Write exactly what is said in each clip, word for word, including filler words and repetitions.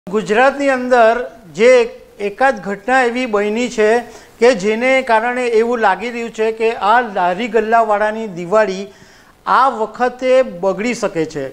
ગુજરાતની અંદર જે એકાદ ઘટના એવી બની છે કે જેને કારણે એવું લાગી રહ્યું છે કે આ લારી ગલ્લાવાળાની દિવાળી આ વખતે બગડી શકે છે।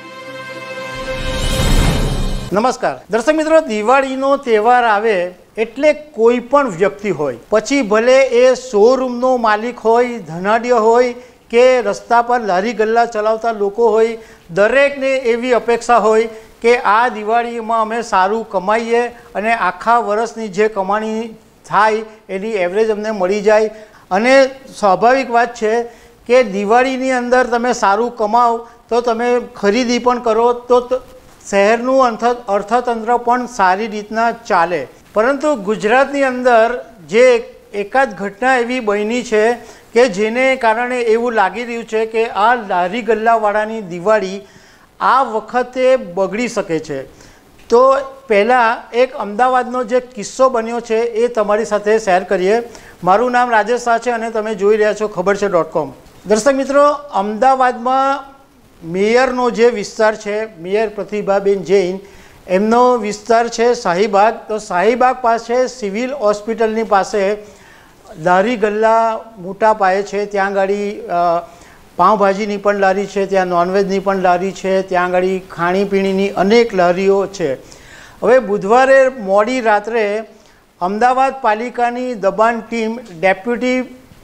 નમસ્કાર દર્શક મિત્રો, દિવાળીનો તહેવાર આવે એટલે કોઈ પણ વ્યક્તિ હોય, પછી ભલે એ શોરૂમનો માલિક હોય, ધનાઢ્ય હોય કે રસ્તા પર લારી ગલ્લા ચલાવતા લોકો હોય, દરેકને એવી અપેક્ષા હોય કે આ દિવાળીમાં અમે સારું કમાઈએ અને આખા વર્ષની જે કમાણી થાય એની એવરેજ અમને મળી જાય। અને સ્વાભાવિક વાત છે કે દિવાળીની અંદર તમે સારું કમાઓ તો તમે ખરીદી પણ કરો તો શહેરનું અર્થતંત્ર પણ સારી રીતના ચાલે। પરંતુ ગુજરાતની અંદર જે એકાદ ઘટના એવી બની છે કે જેને કારણે એવું લાગી રહ્યું છે કે આ લારી ગલ્લાવાળાની દિવાળી આ વખતે બગડી શકે છે। તો પહેલાં એક અમદાવાદનો જે કિસ્સો બન્યો છે એ તમારી સાથે શેર કરીએ। મારું નામ રાજેશ શાહ છે અને તમે જોઈ રહ્યા છો ખબર છે ડોટ કોમ। દર્શક મિત્રો, અમદાવાદમાં મેયરનો જે વિસ્તાર છે, મેયર પ્રતિભાબેન જૈન, એમનો વિસ્તાર છે શાહીબાગ। તો શાહીબાગ પાસે સિવિલ હોસ્પિટલની પાસે લારી ગલ્લા મોટા પાયે છે। ત્યાં ગાડી પાઉંભાજીની પણ લારી છે, ત્યાં નોનવેજની પણ લારી છે, ત્યાં આગળ ખાણીપીણીની અનેક લારીઓ છે। હવે બુધવારે મોડી રાત્રે અમદાવાદ પાલિકાની દબાણ ટીમ ડેપ્યુટી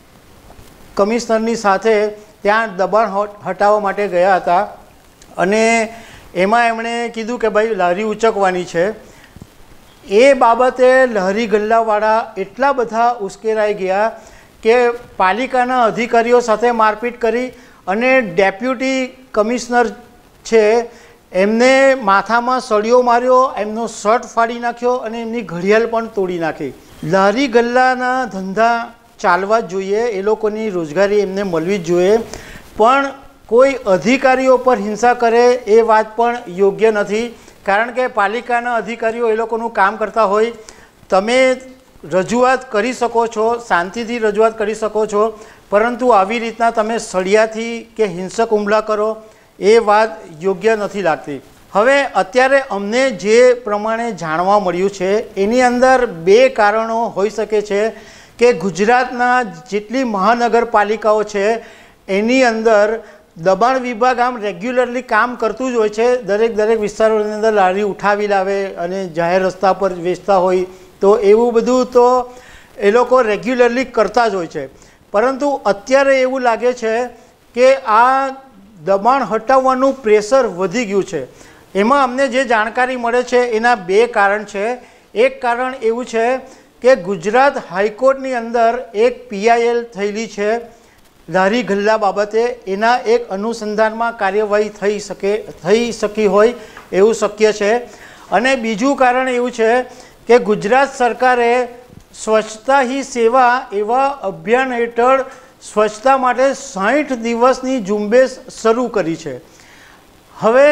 કમિશનરની સાથે ત્યાં દબાણ હટાવવા માટે ગયા હતા અને એમાં એમણે કીધું કે ભાઈ લારી ઉચકવાની છે। એ બાબતે લારી ગલ્લાવાળા એટલા બધા ઉશ્કેરાઈ ગયા કે પાલિકાના અધિકારીઓ સાથે મારપીટ કરી અને ડેપ્યુટી કમિશનર છે એમને માથામાં સળિયો માર્યો, એમનો શર્ટ ફાડી નાખ્યો અને એમની ઘડિયાળ પણ તોડી નાખી। લારી ગલ્લાના ધંધા ચાલવા જ જોઈએ, એ લોકોની રોજગારી એમને મળવી જ જોઈએ, પણ કોઈ અધિકારીઓ પર હિંસા કરે એ વાત પણ યોગ્ય નથી। કારણ કે પાલિકાના અધિકારીઓ એ લોકોનું કામ કરતા હોય, તમે રજૂઆત કરી શકો છો, શાંતિથી રજૂઆત કરી શકો છો, પરંતુ આવી રીતના તમે સળિયાથી કે હિંસક હુમલા કરો એ વાત યોગ્ય નથી લાગતી। હવે અત્યારે અમને જે પ્રમાણે જાણવા મળ્યું છે એની અંદર બે કારણો હોઈ શકે છે કે ગુજરાતના જેટલી મહાનગરપાલિકાઓ છે એની અંદર દબાણ વિભાગ આમ રેગ્યુલરલી કામ કરતું જ હોય છે। દરેક દરેક વિસ્તારોની અંદર લારી ઉઠાવી લાવે અને જાહેર રસ્તા પર વેચતા હોય, તો એવું બધું તો એ લોકો રેગ્યુલરલી કરતા જ હોય છે। પરંતુ અત્યારે એવું લાગે છે કે આ દબાણ હટાવવાનું પ્રેશર વધી ગયું છે। એમાં અમને જે જાણકારી મળે છે એના બે કારણ છે। એક કારણ એવું છે કે ગુજરાત હાઈકોર્ટની અંદર એક પીઆઈએલ થયેલી છે લારી ગલ્લા બાબતે, એના એક અનુસંધાનમાં કાર્યવાહી થઈ શકે થઈ શકી હોય એવું શક્ય છે। અને બીજું કારણ એવું છે કે ગુજરાત સરકારે સ્વચ્છતા હી સેવા એવા અભિયાન હેઠળ સ્વચ્છતા માટે સાઠ દિવસની ઝુંબેશ શરૂ કરી છે। હવે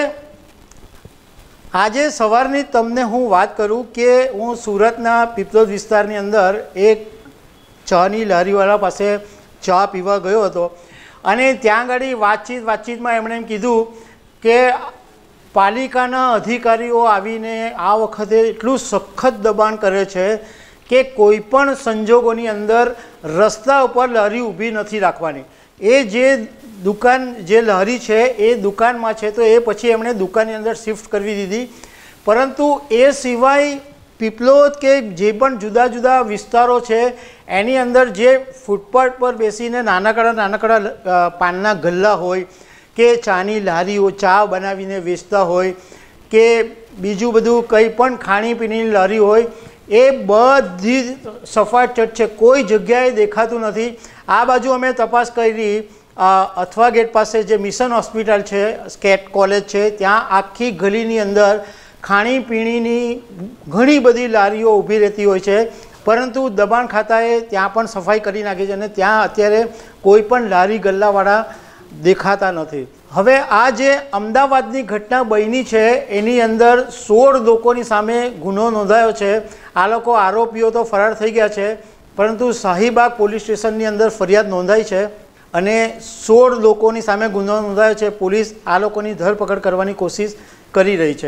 આજે સવારની તમને હું વાત કરું કે હું સુરતના પીપલોદ વિસ્તારની અંદર એક ચાની લારીવાળા પાસે ચા પીવા ગયો હતો અને ત્યાં આગળ વાતચીત વાતચીતમાં એમણે એમ કીધું કે પાલિકાના અધિકારીઓ આવીને આ વખતે એટલું સખત દબાણ કરે છે કે કોઈ પણ સંજોગોની અંદર રસ્તા ઉપર લારી ઊભી નથી રાખવાની। એ જે દુકાન જે લારી છે એ દુકાનમાં છે તો એ પછી એમણે દુકાનની અંદર શિફ્ટ કરવી દીધી, પરંતુ એ સિવાય પીપલોદ કે જે પણ જુદા જુદા વિસ્તારો છે એની અંદર જે ફૂટપાથ પર બેસીને નાનકડા નાનકડા પાનના ગલ્લા હોય કે ચાની લારીઓ ચા બનાવીને વેચતા હોય કે બીજું બધું કંઈ પણ ખાણીપીણીની લારી હોય, એ બધી સફાટચટ છે, કોઈ જગ્યાએ દેખાતું નથી। આ બાજુ અમે તપાસ કરી, અથવા ગેટ પાસે જે મિશન હોસ્પિટલ છે, સ્કેટ કોલેજ છે, ત્યાં આખી ગલીની અંદર ખાણીપીણીની ઘણી બધી લારીઓ ઊભી રહેતી હોય છે, પરંતુ દબાણ ખાતાએ ત્યાં પણ સફાઈ કરી નાખી છે અને ત્યાં અત્યારે કોઈ પણ લારી ગલ્લાવાળા દેખાતા નથી। હવે આ જે અમદાવાદની ઘટના બની છે એની અંદર સોળ લોકોની સામે ગુનો નોંધાયો છે। આ લોકો આરોપીઓ તો ફરાર થઈ ગયા છે, પરંતુ શાહીબાગ પોલીસ સ્ટેશનની અંદર ફરિયાદ નોંધાઈ છે અને સોળ લોકોની સામે ગુનો નોંધાયો છે। પોલીસ આ લોકોની ધરપકડ કરવાની કોશિશ કરી રહી છે।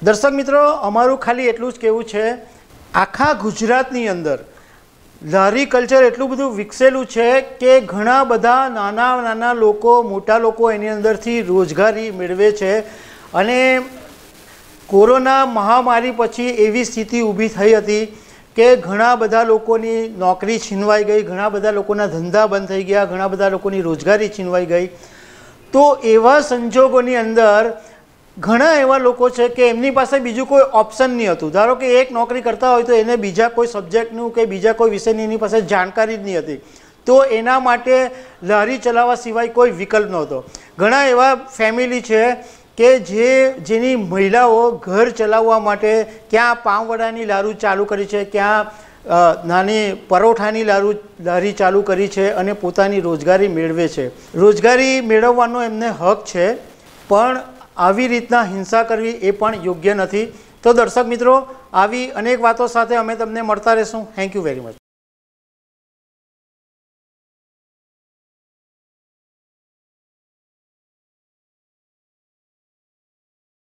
દર્શક મિત્રો, અમારું ખાલી એટલું જ કહેવું છે, આખા ગુજરાતની અંદર લારી કલ્ચર એટલું બધું વિકસેલું છે કે ઘણા બધા નાના નાના લોકો, મોટા લોકો એની અંદરથી રોજગારી મેળવે છે. અને કોરોના મહામારી પછી એવી સ્થિતિ ઊભી થઈ હતી કે ઘણા બધા લોકોની નોકરી છીનવાઈ ગઈ, ઘણા બધા લોકોના ધંધા બંધ થઈ ગયા, ઘણા બધા લોકોની રોજગારી છીનવાઈ ગઈ. તો એવા સંજોગોની અંદર ઘણા એવા લોકો છે કે એમની પાસે બીજું કોઈ ઓપ્શન નહીં હતું. ધારો કે એક નોકરી કરતા હોય તો એને બીજા કોઈ સબ્જેક્ટનું કે બીજા કોઈ વિષયની એની પાસે જાણકારી જ નહીં હતી. તો એના માટે લારી ચલાવવા સિવાય કોઈ વિકલ્પ નહોતો. ઘણા એવા ફેમિલી છે કે જે જેની મહિલાઓ ઘર ચલાવવા માટે ક્યાં પાઉંવડાની લારી ચાલુ કરી છે, ક્યાં નાની પરોઠાની લારી લારી ચાલુ કરી છે અને પોતાની રોજગારી મેળવે છે. રોજગારી મેળવવાનો એમને હક છે, પણ આવી રીતના હિંસા કરવી એ પણ યોગ્ય નથી. તો દર્શક મિત્રો, આવી અનેક વાતો સાથે અમે તમને મળતા રહીશું. Thank you very much.